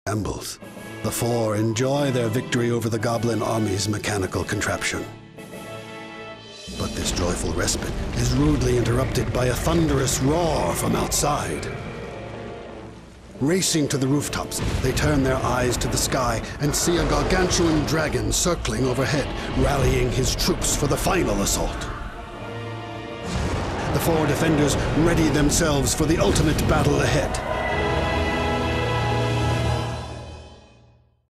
Ambles. The four enjoy their victory over the Goblin army's mechanical contraption. But this joyful respite is rudely interrupted by a thunderous roar from outside. Racing to the rooftops, they turn their eyes to the sky and see a gargantuan dragon circling overhead, rallying his troops for the final assault. The four defenders ready themselves for the ultimate battle ahead.